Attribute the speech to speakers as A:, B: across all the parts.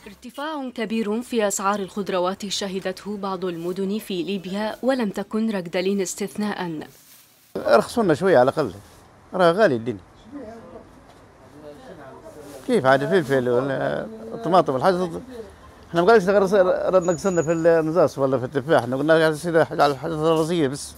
A: ارتفاع كبير في أسعار الخضروات شهدته بعض المدن في ليبيا ولم تكن ركدلين استثناء.
B: رخصونا شوية على الأقل، راه غالي الدنيا. كيف عاد الفلفل والطماطم والحاجة، احنا ما قالش نقصنا في النزاس ولا في التفاح، احنا قلنا على الحاجات الرئيسية بس.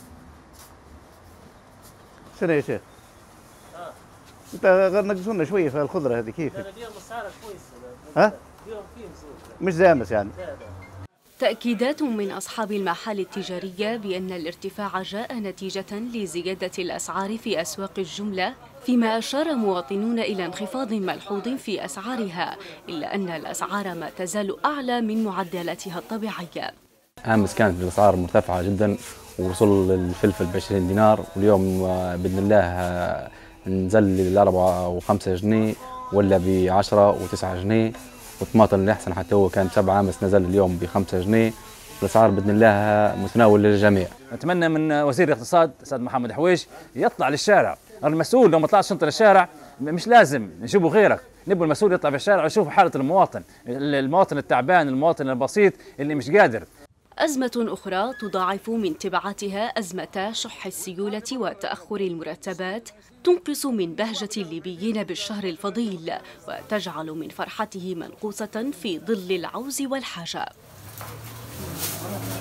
B: شنو يا شيخ؟ انت نقصونا شوية في الخضرة هذه كيف؟ ها؟ مش زي امس يعني.
A: تأكيدات من أصحاب المحال التجارية بأن الارتفاع جاء نتيجة لزيادة الأسعار في أسواق الجملة، فيما أشار مواطنون إلى انخفاض ملحوظ في أسعارها، إلا أن الأسعار ما تزال أعلى من معدلاتها الطبيعية.
C: أمس كانت الأسعار مرتفعة جدا، ووصل الفلفل ب20 دينار، واليوم بإذن الله نزل ل 4 و5 جنيه ولا ب10 و9 جنيه، والطماطم اللي أحسن حتى هو كان 7 أمس نزل اليوم ب5 جنيه. الأسعار بإذن الله متناول للجميع.
D: نتمنى من وزير الاقتصاد الأستاذ محمد حويش يطلع للشارع. المسؤول لو ما طلعش انت للشارع مش لازم نشوفوا غيرك، نبغى المسؤول يطلع في الشارع ويشوف حالة المواطن التعبان، المواطن البسيط اللي مش قادر.
A: أزمة أخرى تضاعف من تبعاتها أزمة شح السيولة وتأخر المرتبات تنقص من بهجة الليبيين بالشهر الفضيل، وتجعل من فرحته منقوصة في ظل العوز والحاجة.